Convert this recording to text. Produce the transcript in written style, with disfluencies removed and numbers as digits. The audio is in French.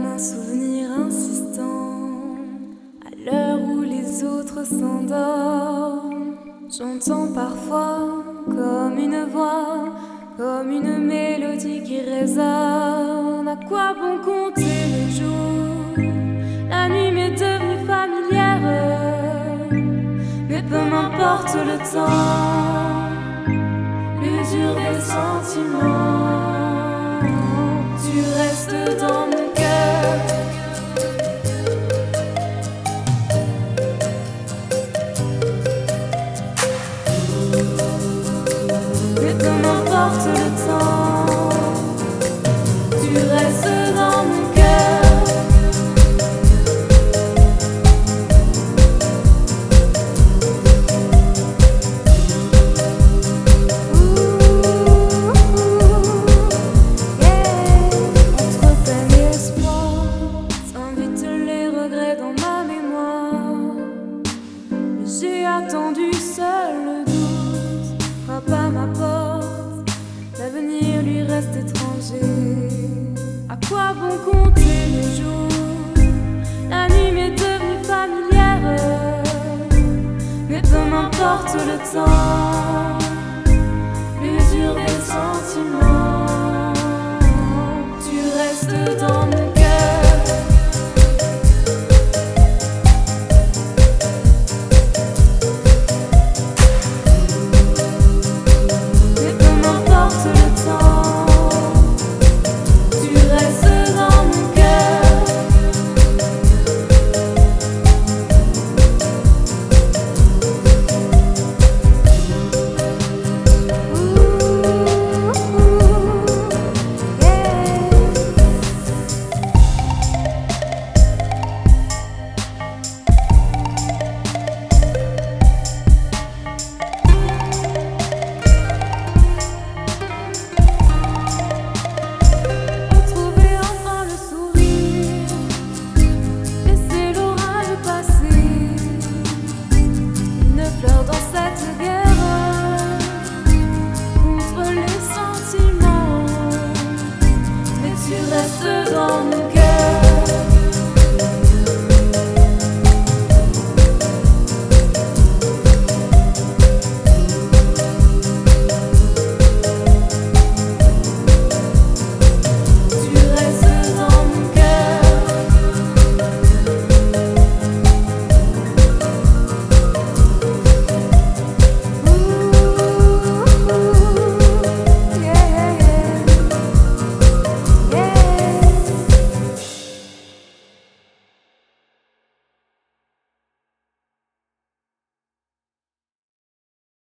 un souvenir insistant. À l'heure où les autres s'endorment, j'entends parfois comme une voix, comme une mélodie qui résonne. À quoi bon compter les jours? La nuit m'est devenue familière, mais peu m'importe le temps, l'usure des sentiments. Tu restes dans mon cœur, mais peu m'importe le temps. Tu restes dans mon cœur. J'ai attendu seul le doute, frappe à ma porte, l'avenir lui reste étranger. À quoi bon compter les jours? La nuit m'est devenue familière, mais peu m'importe le temps, l'usure des sentiments. Tu restes dans